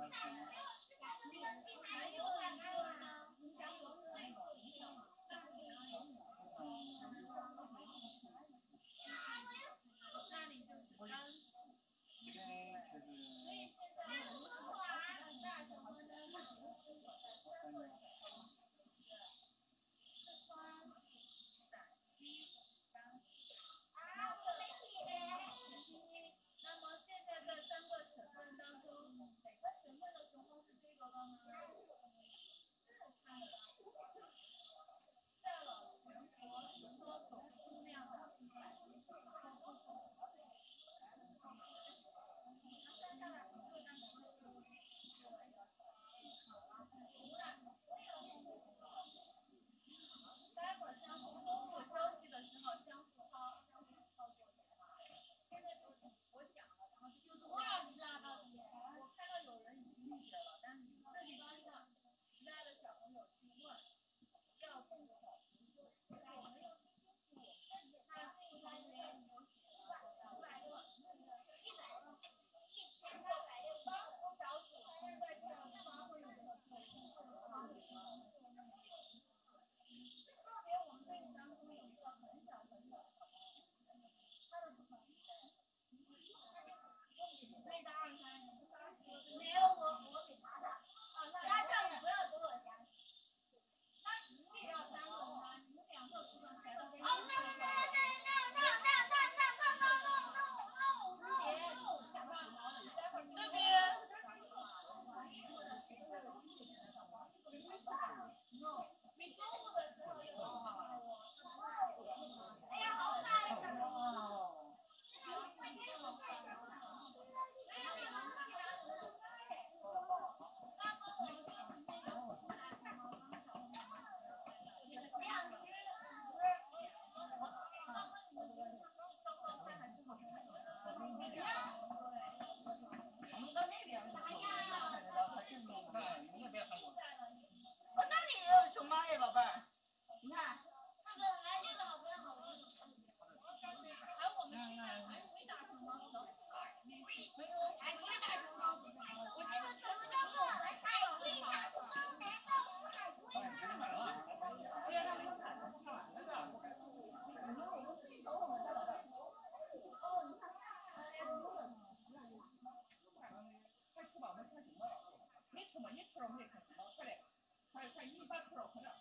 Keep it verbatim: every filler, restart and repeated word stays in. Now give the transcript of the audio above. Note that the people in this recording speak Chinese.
还有一个呢，那里就是根。所以现在很大什么呢？三个四川、陕西、甘啊，我没写。那么现在在三个省份当中，哪个省份的雄蜂是最多的呢？占了全国雄蜂总数量的百分之八十。那剩下的各单位就待会儿相互公布休息的时候，相互操相互操作一下。现在就我讲了，然后就多少只啊？到底？我看到有人已经写了，但是你自己知道，其他的小朋友去问，要动手。我没有听清楚，那这个同学有写了五百个，一百个，一千八百六。帮扶小组现在就要发挥这个作用。特别我们队伍当中有一个很小很小的小朋友，他的主场比赛，最大二三，没有我我给他的，啊，那家长不要给我加。那你要三个吗？你们两个组长才到。哦，那那那那那那那那那那那那那想到这边。你中午的时候有啊？哎呀，好大呀！哦。我们到那边看得到，它正面看，那边还有。哦，那里也有熊猫耶，宝贝儿，你看。那个来这个好不要好玩。还有我们去看还有鬼打熊猫，走。还鬼打熊猫，我记得什么叫做还鬼打熊猫？难道还鬼打熊猫？对呀，他们看看完了的。我们我们自己走我们的宝贝儿。哦，你看，快吃吧，我们看熊猫。你吃嘛，你吃了我们也看熊猫，快点，快快，你把吃了，快点。